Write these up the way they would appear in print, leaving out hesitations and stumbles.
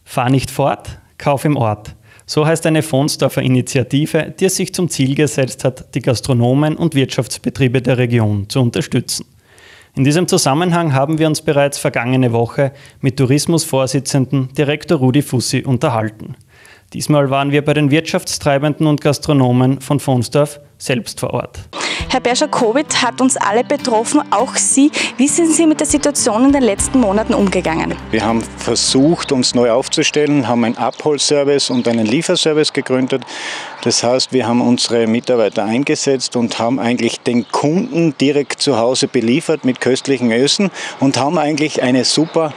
Fahr nicht fort, kauf im Ort. So heißt eine Fonsdorfer Initiative, die es sich zum Ziel gesetzt hat, die Gastronomen und Wirtschaftsbetriebe der Region zu unterstützen. In diesem Zusammenhang haben wir uns bereits vergangene Woche mit Tourismusvorsitzenden Direktor Rudi Fussi unterhalten. Diesmal waren wir bei den Wirtschaftstreibenden und Gastronomen von Fonsdorf selbst vor Ort. Herr Berscher, Covid hat uns alle betroffen, auch Sie. Wie sind Sie mit der Situation in den letzten Monaten umgegangen? Wir haben versucht, uns neu aufzustellen, haben einen Abholservice und einen Lieferservice gegründet. Das heißt, wir haben unsere Mitarbeiter eingesetzt und haben eigentlich den Kunden direkt zu Hause beliefert mit köstlichen Essen und haben eigentlich eine super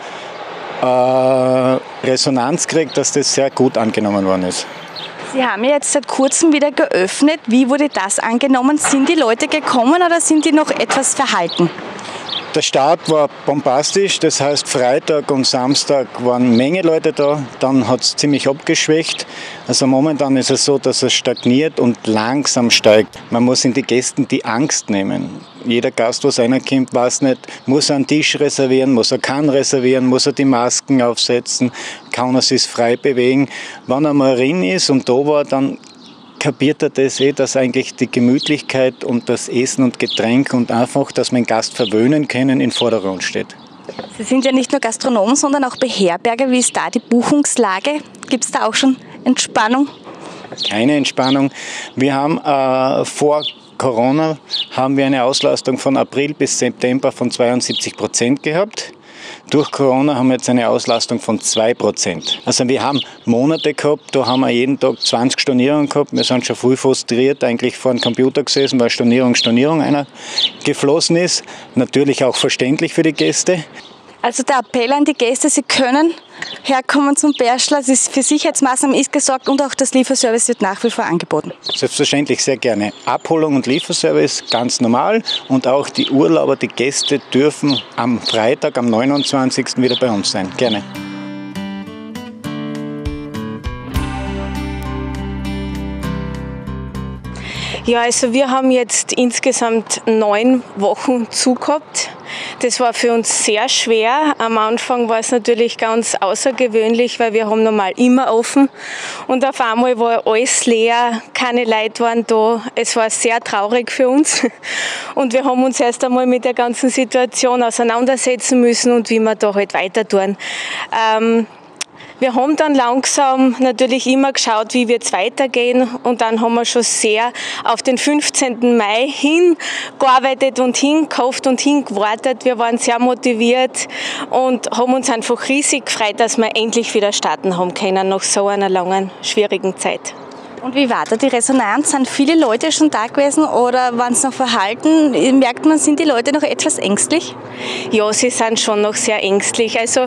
Resonanz gekriegt, dass das sehr gut angenommen worden ist. Sie haben ja jetzt seit kurzem wieder geöffnet. Wie wurde das angenommen? Sind die Leute gekommen oder sind die noch etwas verhalten? Der Start war bombastisch, das heißt Freitag und Samstag waren eine Menge Leute da, dann hat es ziemlich abgeschwächt. Also momentan ist es so, dass es stagniert und langsam steigt. Man muss in die Gästen die Angst nehmen. Jeder Gast, was reinkommt, weiß nicht, muss er einen Tisch reservieren, muss er keinen reservieren, muss er die Masken aufsetzen, kann er sich frei bewegen. Wenn er mal rein ist und da war, dann kapiert er das dass eigentlich die Gemütlichkeit und das Essen und Getränk und einfach, dass man den Gast verwöhnen können, in Vordergrund steht. Sie sind ja nicht nur Gastronom, sondern auch Beherberger. Wie ist da die Buchungslage? Gibt es da auch schon Entspannung? Keine Entspannung. Wir haben vor Corona haben wir eine Auslastung von April bis September von 72% gehabt. Durch Corona haben wir jetzt eine Auslastung von 2%. Also wir haben Monate gehabt, da haben wir jeden Tag 20 Stornierungen gehabt. Wir sind schon früh frustriert eigentlich vor dem Computer gesessen, weil Stornierung einer geflossen ist. Natürlich auch verständlich für die Gäste. Also der Appell an die Gäste, sie können herkommen zum Berschler. Es ist für Sicherheitsmaßnahmen ist gesorgt und auch das Lieferservice wird nach wie vor angeboten. Selbstverständlich sehr gerne. Abholung und Lieferservice ganz normal und auch die Urlauber, die Gäste dürfen am Freitag, am 29. wieder bei uns sein. Gerne. Ja, also wir haben jetzt insgesamt 9 Wochen zugehabt. Das war für uns sehr schwer. Am Anfang war es natürlich ganz außergewöhnlich, weil wir haben normal immer offen. Und auf einmal war alles leer, keine Leute waren da. Es war sehr traurig für uns. Und wir haben uns erst einmal mit der ganzen Situation auseinandersetzen müssen und wie wir da halt weiter tun. Wir haben dann langsam natürlich immer geschaut, wie wird es weitergehen und dann haben wir schon sehr auf den 15. Mai hingearbeitet und hingehofft und hingewartet. Wir waren sehr motiviert und haben uns einfach riesig gefreut, dass wir endlich wieder starten haben können nach so einer langen, schwierigen Zeit. Und wie war da die Resonanz? Sind viele Leute schon da gewesen oder waren es noch verhalten? Merkt man, sind die Leute noch etwas ängstlich? Ja, sie sind schon noch sehr ängstlich. Also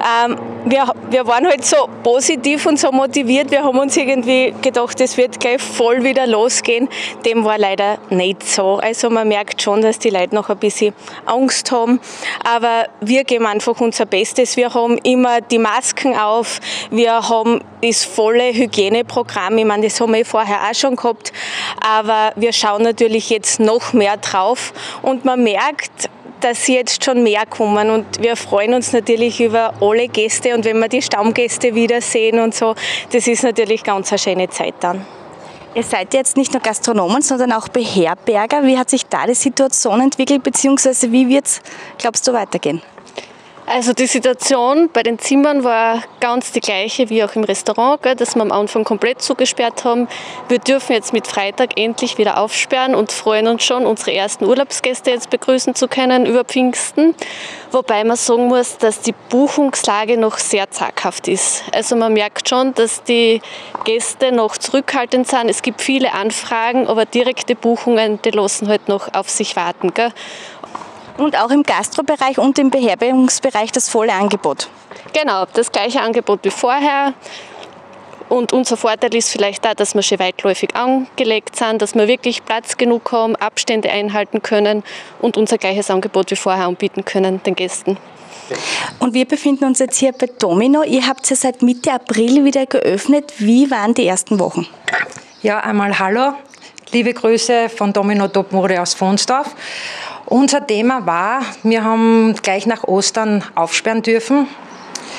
wir waren halt so positiv und so motiviert. Wir haben uns irgendwie gedacht, es wird gleich voll wieder losgehen. Dem war leider nicht so. Also man merkt schon, dass die Leute noch ein bisschen Angst haben. Aber wir geben einfach unser Bestes. Wir haben immer die Masken auf. Wir haben das volle Hygieneprogramm. Ich meine, das haben wir vorher auch schon gehabt. Aber wir schauen natürlich jetzt noch mehr drauf. Und man merkt, dass sie jetzt schon mehr kommen und wir freuen uns natürlich über alle Gäste und wenn wir die Stammgäste wiedersehen und so, das ist natürlich ganz eine schöne Zeit dann. Ihr seid jetzt nicht nur Gastronomen, sondern auch Beherberger. Wie hat sich da die Situation entwickelt, beziehungsweise wie wird es, glaubst du, weitergehen? Also die Situation bei den Zimmern war ganz die gleiche wie auch im Restaurant, dass wir am Anfang komplett zugesperrt haben. Wir dürfen jetzt mit Freitag endlich wieder aufsperren und freuen uns schon, unsere ersten Urlaubsgäste jetzt begrüßen zu können über Pfingsten. Wobei man sagen muss, dass die Buchungslage noch sehr zaghaft ist. Also man merkt schon, dass die Gäste noch zurückhaltend sind. Es gibt viele Anfragen, aber direkte Buchungen, die lassen halt noch auf sich warten. Gell? Und auch im Gastrobereich und im Beherbergungsbereich das volle Angebot. Genau, das gleiche Angebot wie vorher. Und unser Vorteil ist vielleicht da, dass wir schon weitläufig angelegt sind, dass wir wirklich Platz genug haben, Abstände einhalten können und unser gleiches Angebot wie vorher anbieten können den Gästen. Und wir befinden uns jetzt hier bei Domino. Ihr habt ja seit Mitte April wieder geöffnet. Wie waren die ersten Wochen? Ja, einmal hallo. Liebe Grüße von Domino Topmode aus Fonsdorf. Unser Thema war, wir haben gleich nach Ostern aufsperren dürfen.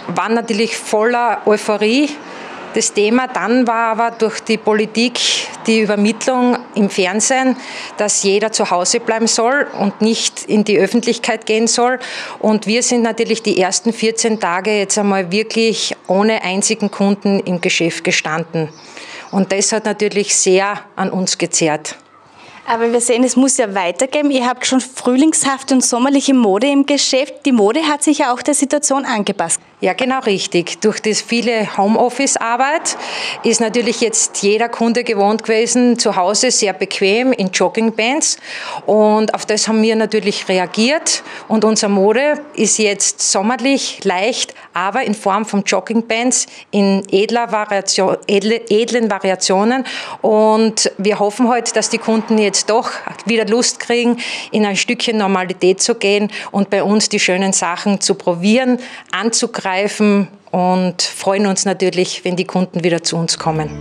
war natürlich voller Euphorie das Thema. Dann war aber durch die Politik die Übermittlung im Fernsehen, dass jeder zu Hause bleiben soll und nicht in die Öffentlichkeit gehen soll. Und wir sind natürlich die ersten 14 Tage jetzt einmal wirklich ohne einzigen Kunden im Geschäft gestanden. Und das hat natürlich sehr an uns gezerrt. Aber wir sehen, es muss ja weitergehen. Ihr habt schon frühlingshafte und sommerliche Mode im Geschäft. Die Mode hat sich ja auch der Situation angepasst. Ja, genau richtig. Durch das viele Homeoffice-Arbeit ist natürlich jetzt jeder Kunde gewohnt gewesen, zu Hause sehr bequem in Joggingpants. Und auf das haben wir natürlich reagiert. Und unsere Mode ist jetzt sommerlich, leicht, aber in Form von Joggingpants in edlen Variationen. Und wir hoffen heute, dass die Kunden jetzt doch wieder Lust kriegen, in ein Stückchen Normalität zu gehen und bei uns die schönen Sachen zu probieren, anzugreifen und freuen uns natürlich, wenn die Kunden wieder zu uns kommen.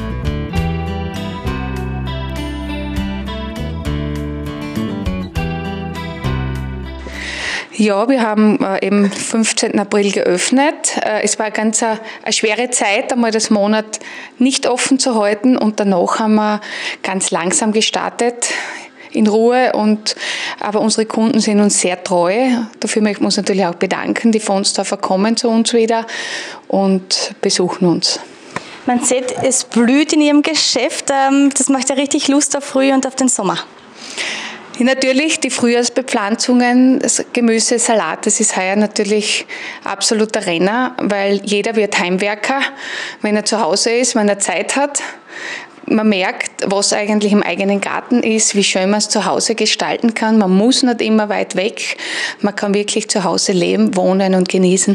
Ja, wir haben eben 15. April geöffnet. Es war ganz eine schwere Zeit, einmal das Monat nicht offen zu halten, und danach haben wir ganz langsam gestartet, in Ruhe, aber unsere Kunden sind uns sehr treu. Dafür möchten wir uns natürlich auch bedanken. Die Fonsdorfer kommen zu uns wieder und besuchen uns. Man sieht, es blüht in Ihrem Geschäft. Das macht ja richtig Lust auf Frühjahr und auf den Sommer. Ja, natürlich die Frühjahrsbepflanzungen, das Gemüse, Salat, das ist heuer natürlich absoluter Renner, weil jeder wird Heimwerker, wenn er zu Hause ist, wenn er Zeit hat. Man merkt, was eigentlich im eigenen Garten ist, wie schön man es zu Hause gestalten kann. Man muss nicht immer weit weg. Man kann wirklich zu Hause leben, wohnen und genießen.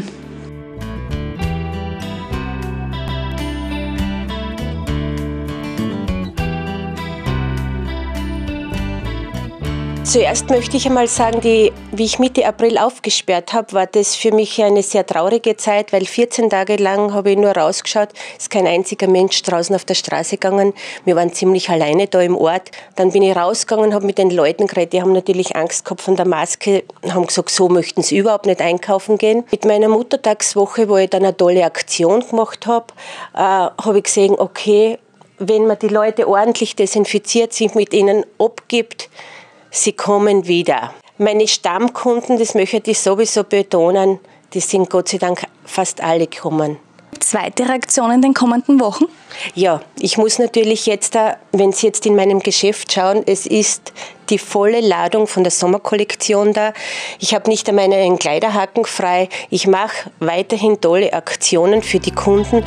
Zuerst möchte ich einmal sagen, wie ich Mitte April aufgesperrt habe, war das für mich eine sehr traurige Zeit, weil 14 Tage lang habe ich nur rausgeschaut, ist kein einziger Mensch draußen auf der Straße gegangen. Wir waren ziemlich alleine da im Ort. Dann bin ich rausgegangen, habe mit den Leuten geredet, die haben natürlich Angst gehabt von der Maske, haben gesagt, so möchten sie überhaupt nicht einkaufen gehen. Mit meiner Muttertagswoche, wo ich dann eine tolle Aktion gemacht habe, habe ich gesehen, okay, wenn man die Leute ordentlich desinfiziert, sich mit ihnen abgibt, sie kommen wieder. Meine Stammkunden, das möchte ich sowieso betonen, die sind Gott sei Dank fast alle gekommen. Zweite Reaktion in den kommenden Wochen? Ja, ich muss natürlich jetzt, wenn Sie jetzt in meinem Geschäft schauen, es ist die volle Ladung von der Sommerkollektion da. Ich habe nicht einmal einen Kleiderhaken frei. Ich mache weiterhin tolle Aktionen für die Kunden.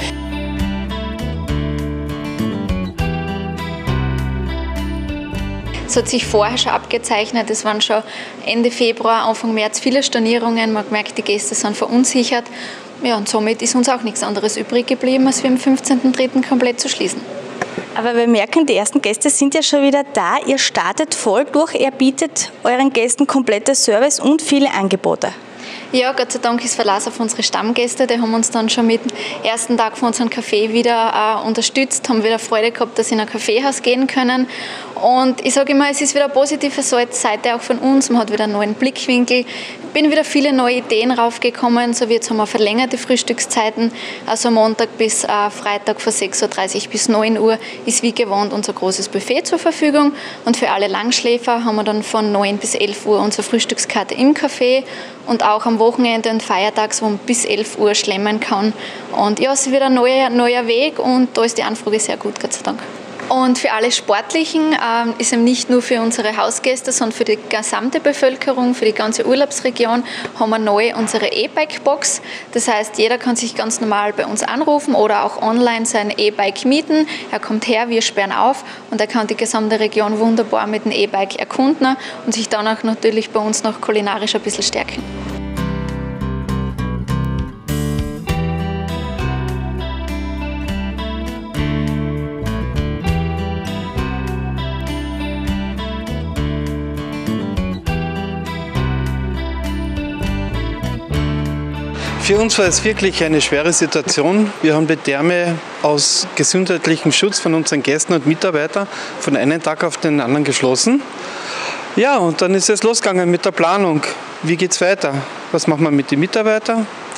Es hat sich vorher schon abgezeichnet, es waren schon Ende Februar, Anfang März viele Stornierungen. Man hat gemerkt, die Gäste sind verunsichert. Ja, und somit ist uns auch nichts anderes übrig geblieben, als wir am 15.03. komplett zu schließen. Aber wir merken, die ersten Gäste sind ja schon wieder da. Ihr startet voll durch, ihr bietet euren Gästen komplettes Service und viele Angebote. Ja, Gott sei Dank ist Verlass auf unsere Stammgäste. Die haben uns dann schon mit dem ersten Tag von unserem Café wieder unterstützt, haben wieder Freude gehabt, dass sie in ein Kaffeehaus gehen können. Und ich sage immer, es ist wieder eine positive Seite auch von uns. Man hat wieder einen neuen Blickwinkel. Bin wieder viele neue Ideen raufgekommen. So wie jetzt haben wir verlängerte Frühstückszeiten. Also Montag bis Freitag von 6.30 Uhr bis 9 Uhr ist wie gewohnt unser großes Buffet zur Verfügung. Und für alle Langschläfer haben wir dann von 9 bis 11 Uhr unsere Frühstückskarte im Café. Und auch am Wochenende und feiertags, wo man bis 11 Uhr schlemmen kann. Und ja, es ist wieder ein neuer Weg und da ist die Anfrage sehr gut, Gott sei Dank. Und für alle Sportlichen ist eben nicht nur für unsere Hausgäste, sondern für die gesamte Bevölkerung, für die ganze Urlaubsregion, haben wir neu unsere E-Bike-Box. Das heißt, jeder kann sich ganz normal bei uns anrufen oder auch online sein E-Bike mieten. Er kommt her, wir sperren auf und er kann die gesamte Region wunderbar mit dem E-Bike erkunden und sich dann auch natürlich bei uns noch kulinarisch ein bisschen stärken. Für uns war es wirklich eine schwere Situation. Wir haben die Therme aus gesundheitlichem Schutz von unseren Gästen und Mitarbeitern von einem Tag auf den anderen geschlossen. Ja, und dann ist es losgegangen mit der Planung. Wie geht es weiter? Was machen wir mit den Mitarbeitern?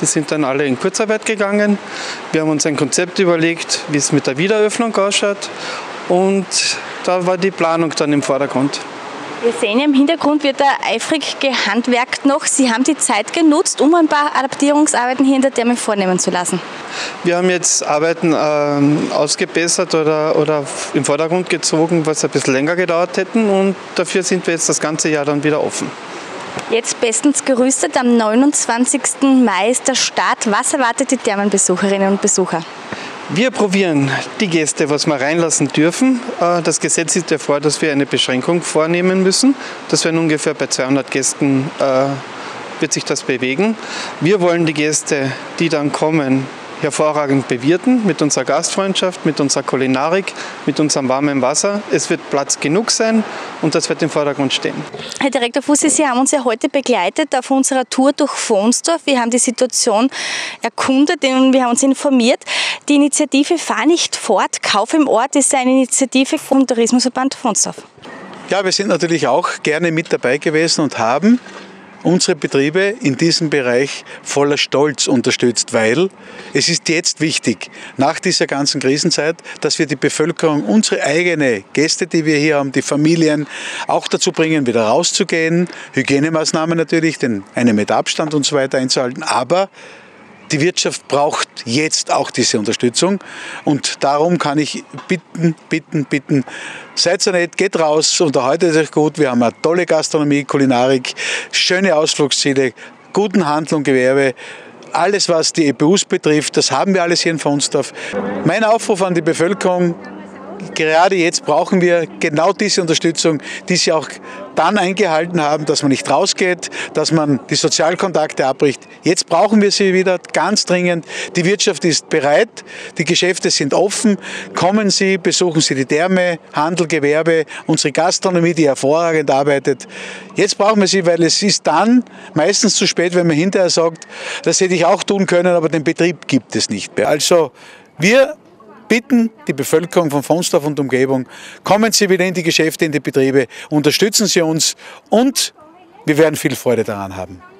Die sind dann alle in Kurzarbeit gegangen. Wir haben uns ein Konzept überlegt, wie es mit der Wiedereröffnung ausschaut. Und da war die Planung dann im Vordergrund. Wir sehen ja im Hintergrund wird da eifrig gehandwerkt noch. Sie haben die Zeit genutzt, um ein paar Adaptierungsarbeiten hier in der Therme vornehmen zu lassen. Wir haben jetzt Arbeiten ausgebessert oder im Vordergrund gezogen, was ein bisschen länger gedauert hätten. Und dafür sind wir jetzt das ganze Jahr dann wieder offen. Jetzt bestens gerüstet. Am 29. Mai ist der Start. Was erwartet die Thermenbesucherinnen und Besucher? Wir probieren die Gäste, was wir reinlassen dürfen. Das Gesetz sieht ja vor, dass wir eine Beschränkung vornehmen müssen. Das werden ungefähr bei 200 Gästen wird sich das bewegen. Wir wollen die Gäste, die dann kommen, hervorragend bewirten mit unserer Gastfreundschaft, mit unserer Kulinarik, mit unserem warmen Wasser. Es wird Platz genug sein und das wird im Vordergrund stehen. Herr Direktor Fussi, Sie haben uns ja heute begleitet auf unserer Tour durch Vonsdorf. Wir haben die Situation erkundet und wir haben uns informiert. Die Initiative Fahr nicht fort, Kauf im Ort ist eine Initiative vom Tourismusverband Vonsdorf. Ja, wir sind natürlich auch gerne mit dabei gewesen und haben unsere Betriebe in diesem Bereich voller Stolz unterstützt, weil es ist jetzt wichtig, nach dieser ganzen Krisenzeit, dass wir die Bevölkerung, unsere eigenen Gäste, die wir hier haben, die Familien, auch dazu bringen, wieder rauszugehen, Hygienemaßnahmen natürlich, den 1 Meter Abstand und so weiter einzuhalten, aber die Wirtschaft braucht jetzt auch diese Unterstützung und darum kann ich bitten, seid so nett, geht raus, unterhaltet euch gut, wir haben eine tolle Gastronomie, Kulinarik, schöne Ausflugsziele, guten Handel und Gewerbe, alles was die EPUs betrifft, das haben wir alles hier in Vonsdorf. Mein Aufruf an die Bevölkerung, gerade jetzt brauchen wir genau diese Unterstützung, die Sie auch dann eingehalten haben, dass man nicht rausgeht, dass man die Sozialkontakte abbricht. Jetzt brauchen wir sie wieder ganz dringend. Die Wirtschaft ist bereit, die Geschäfte sind offen. Kommen Sie, besuchen Sie die Therme, Handel, Gewerbe, unsere Gastronomie, die hervorragend arbeitet. Jetzt brauchen wir sie, weil es ist dann meistens zu spät, wenn man hinterher sagt, das hätte ich auch tun können, aber den Betrieb gibt es nicht mehr. Also wir bitten die Bevölkerung von Vonsdorf und Umgebung, kommen Sie wieder in die Geschäfte, in die Betriebe, unterstützen Sie uns und wir werden viel Freude daran haben.